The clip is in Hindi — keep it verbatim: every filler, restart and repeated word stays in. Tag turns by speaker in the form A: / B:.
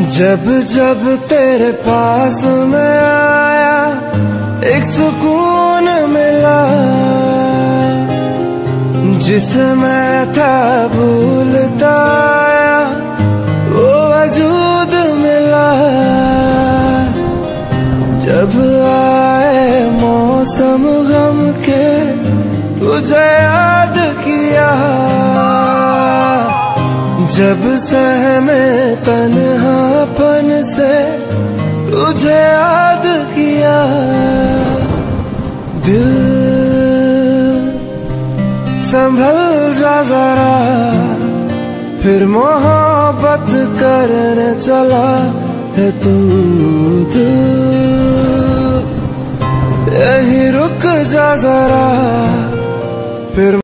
A: जब जब तेरे पास मैं आया एक सुकून मिला, जिसे मैं था भूलता आया वो वजूद मिला। जब आए मौसम गम के तुझे याद किया, जब सहमे तन्हापन से तुझे याद किया। दिल संभल जा जरा, फिर मोहब्बत करने चला है तू। दिल यही रुक जा जरा, फिर